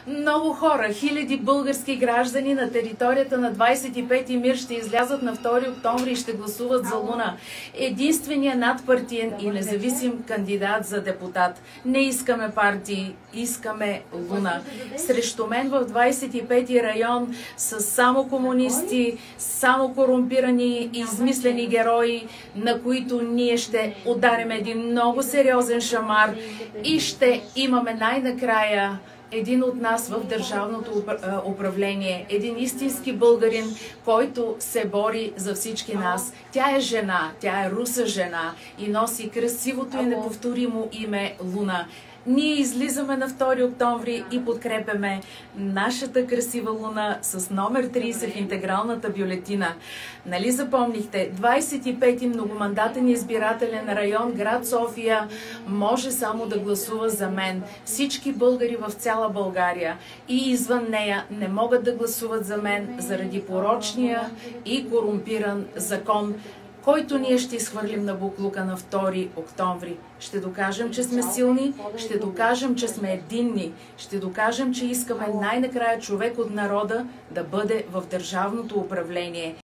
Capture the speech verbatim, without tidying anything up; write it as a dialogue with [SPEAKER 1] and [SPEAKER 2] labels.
[SPEAKER 1] Много хора, хиляди български граждани на територията на двадесет и пети МИР ще излязат на втори октомври и ще гласуват за Луна. Единственият надпартиен и независим кандидат за депутат. Не искаме партии, искаме Луна. Срещу мен в двадесет и пети район са само комунисти, само корумпирани и измислени герои, на които ние ще ударим един много сериозен шамар и ще имаме най-накрая един от нас в държавното управление, един истински българин, който се бори за всички нас. Тя е жена, тя е руса жена и носи красивото и неповторимо име Луна. Ние излизаме на втори октомври и подкрепяме нашата красива Луна с номер тридесет в интегралната бюлетина. Нали запомнихте, двадесет и пети многомандатен избирателен район, град София, може само да гласува за мен. Всички българи в цяла България и извън нея не могат да гласуват за мен заради порочния и корумпиран закон, който ние ще изхвърлим на буклука на втори октомври. Ще докажем, че сме силни, ще докажем, че сме единни, ще докажем, че искаме най-накрая човек от народа да бъде в държавното управление.